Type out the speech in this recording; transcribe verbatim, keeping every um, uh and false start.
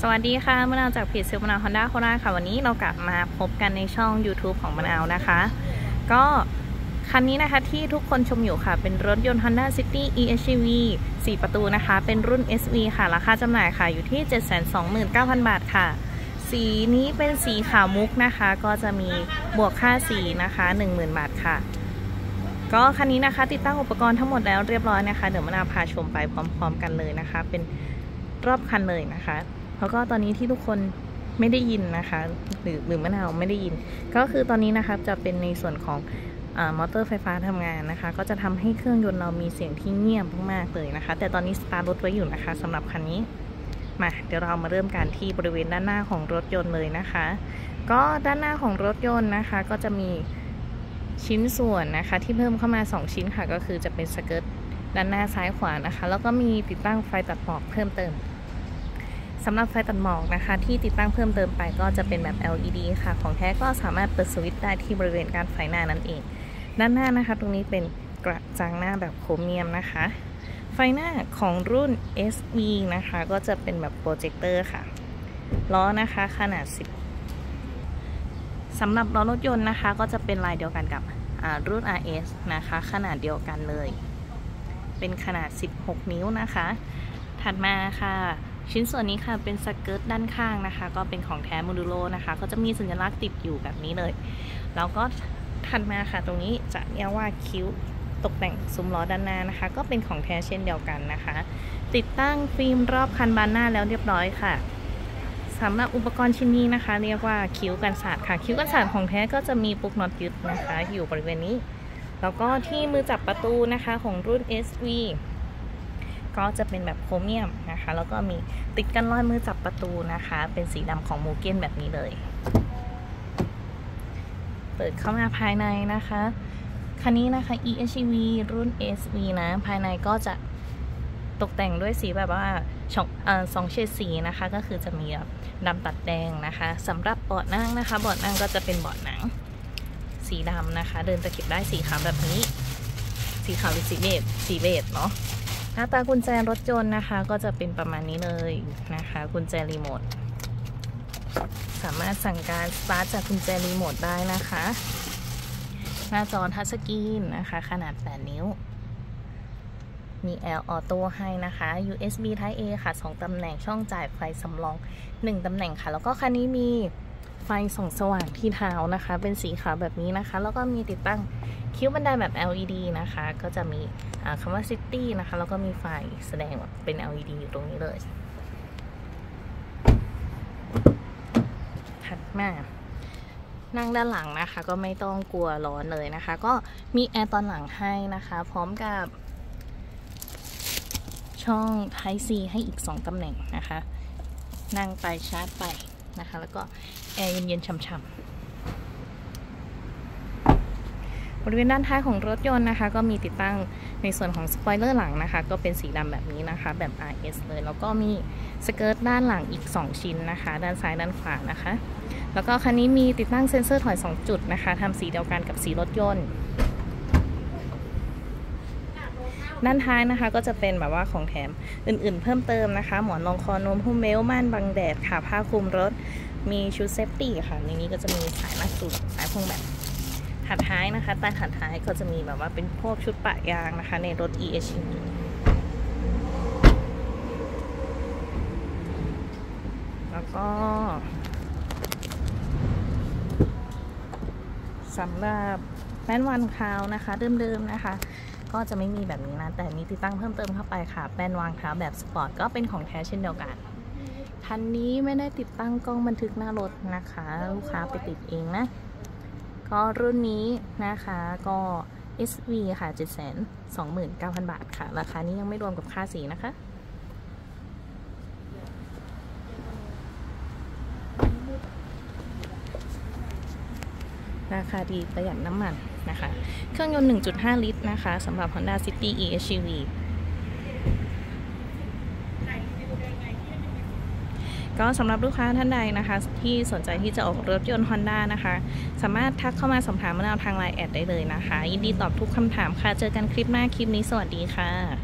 สวัสดีค่ะมะนาวจากเพจเซลล์มะนาวฮอนด้าโคราชค่ะวันนี้เรากลับมาพบกันในช่อง ยูทูบ ของมะนาวนะคะก็คันนี้นะคะที่ทุกคนชมอยู่ค่ะเป็นรถยนต์ Honda City อี เอช วี สี่ ประตูนะคะเป็นรุ่น เอส วี ค่ะราคาจำหน่ายค่ะอยู่ที่ เจ็ดแสนสองหมื่นเก้าพัน บาทค่ะสีนี้เป็นสีขาวมุกนะคะก็จะมีบวกค่าสีนะคะ หนึ่งหมื่น บาทค่ะก็คันนี้นะคะติดตั้งอุปกรณ์ทั้งหมดแล้วเรียบร้อยนะคะเดี๋ยวมะนาวพาชมไปพร้อมๆกันเลยนะคะเป็นรอบคันเลยนะคะแล้วก็ตอนนี้ที่ทุกคนไม่ได้ยินนะคะหรือหรือมะนาวไม่ได้ยินก็คือตอนนี้นะคะจะเป็นในส่วนของมอเตอร์ไฟฟ้าทำงานนะคะก็จะทำให้เครื่องยนต์เรามีเสียงที่เงียบมากๆเลยนะคะแต่ตอนนี้สตาร์ทรถไว้อยู่นะคะสำหรับคันนี้มาเดี๋ยวเรามาเริ่มกันที่บริเวณด้านหน้าของรถยนต์เลยนะคะก็ด้านหน้าของรถยนต์นะคะก็จะมีชิ้นส่วนนะคะที่เพิ่มเข้ามาสองชิ้นค่ะก็คือจะเป็นสเกิร์ตด้านหน้าซ้ายขวานะคะแล้วก็มีติดตั้งไฟตัดหมอกเพิ่มเติมสำหรับไฟตัดหมอกนะคะที่ติดตั้งเพิ่มเติมไปก็จะเป็นแบบ แอล อี ดี ค่ะของแท้ก็สามารถเปิดสวิตช์ได้ที่บริเวณการไฟหน้านั่นเองด้านหน้านะคะตรงนี้เป็นกระจังหน้าแบบโครเมียมนะคะไฟหน้าของรุ่น เอส วี นะคะก็จะเป็นแบบโปรเจคเตอร์ค่ะล้อนะคะขนาดสิบสำหรับล้อรถยนต์นะคะก็จะเป็นลายเดียวกันกับรุ่น อาร์ เอส นะคะขนาดเดียวกันเลยเป็นขนาดสิบหกนิ้วนะคะถัดมาค่ะชิ้นส่วนนี้ค่ะเป็นสเกิร์ตด้านข้างนะคะก็เป็นของแท้โมดูโลนะคะก็จะมีสัญลักษณ์ติดอยู่แบบนี้เลยแล้วก็ถัดมาค่ะตรงนี้จะเรียกว่าคิ้วตกแต่งซุ้มล้อด้านหน้านะคะก็เป็นของแท้เช่นเดียวกันนะคะติดตั้งฟิล์มรอบคันบานหน้าแล้วเรียบร้อยค่ะสำหรับอุปกรณ์ชิ้นนี้นะคะเรียกว่าคิ้วกันศาสตร์ค่ะคิ้วกันศาสตร์ของแท้ก็จะมีปลุกน็อตยึดนะคะอยู่บริเวณนี้แล้วก็ที่มือจับประตูนะคะของรุ่น เอส วีก็จะเป็นแบบโครเมียมนะคะแล้วก็มีติดกันรอยมือจับประตูนะคะเป็นสีดำของมูเก้นแบบนี้เลยเปิดเข้ามาภายในนะคะคันนี้นะคะ อี เอช วี รุ่น เอส วี นะภายในก็จะตกแต่งด้วยสีแบบว่าสองเอ่อสองเฉดสีนะคะก็คือจะมีแบบดำตัดแดงนะคะสำหรับเบาะนั่งนะคะเบาะนั่งก็จะเป็นเบาะหนังสีดำนะคะเดินตะเข็บได้สีขาวแบบนี้สีขาวหรือสีเบจสีเบจเนาะหน้าตากุญแจรถยนต์นะคะก็จะเป็นประมาณนี้เลยนะคะกุญแจรีโมทสามารถสั่งการสตาร์ทจากกุญแจรีโมทได้นะคะหน้าจอทัชสกรีนนะคะขนาดแปดนิ้วมีแอร์ออโต้ให้นะคะ ยู เอส บี Type A ค่ะสองตำแหน่งช่องจ่ายไฟสำรองหนึ่งตำแหน่งค่ะแล้วก็คันนี้มีไฟส่องสว่างที่เท้านะคะเป็นสีขาวแบบนี้นะคะแล้วก็มีติดตั้งคิ้วบันไดแบบ แอล อี ดี นะคะก็จะมีคำว่า City นะคะแล้วก็มีไฟแสดงเป็น แอล อี ดี อยู่ตรงนี้เลยถัดมานั่งด้านหลังนะคะก็ไม่ต้องกลัวร้อนเลยนะคะก็มีแอร์ตอนหลังให้นะคะพร้อมกับช่อง Type C ให้อีกสองตำแหน่งนะคะนั่งไปชาร์จไปนะคะแล้วก็แอร์เย็นๆช่ำๆบริเวณด้านท้ายของรถยนต์นะคะก็มีติดตั้งในส่วนของสปอยเลอร์หลังนะคะก็เป็นสีดำแบบนี้นะคะแบบ อาร์ เอส เลยแล้วก็มีสเกิร์ตด้านหลังอีกสองชิ้นนะคะด้านซ้ายด้านขวานะคะแล้วก็คันนี้มีติดตั้งเซ็นเซอร์ถอยสองจุดนะคะทำสีเดียวกันกับสีรถยนต์ด้านท้ายนะคะก็จะเป็นแบบว่าของแถมอื่นๆเพิ่มเติมนะคะหมอนรองคอนมหุ้มเมลม่านบังแดดค่ะผ้าคลุมรถมีชุดเซฟตี้ค่ะในนี้ก็จะมีสายมัดจุดสายพวงแบบถัดท้ายนะคะใต้ถัดท้ายก็จะมีแบบว่าเป็นพวกชุดปะยางนะคะในรถ อี เอช วี แล้วก็สำหรับแป้นวางเท้านะคะเดิมๆนะคะก็จะไม่มีแบบนี้นะแต่มีติดตั้งเพิ่มเติมเข้าไปค่ะแป้นวางเท้าแบบสปอร์ตก็เป็นของแท้เช่นเดียวกันคันนี้ไม่ได้ติดตั้งกล้องบันทึกหน้ารถนะคะลูกค้าไปติดเองนะก็รุ่นนี้นะคะก็ เอส วี ค่ะ เจ็ดแสนสองหมื่นเก้าพัน บาทค่ะราคานี้ยังไม่รวมกับค่าสีนะคะราคาดีประหยัดน้ำมันนะคะเครื่องยนต์ หนึ่งจุดห้า ลิตรนะคะสำหรับ Honda City อี เอช วี ก็สำหรับลูกค้าท่านใดนะคะที่สนใจที่จะออกรถยนต์ Honda นะคะสามารถทักเข้ามาสอบถามมะนาวทางไลน์แอดได้เลยนะคะยินดีตอบทุกคำถามค่ะเจอกันคลิปหน้าคลิปนี้สวัสดีค่ะ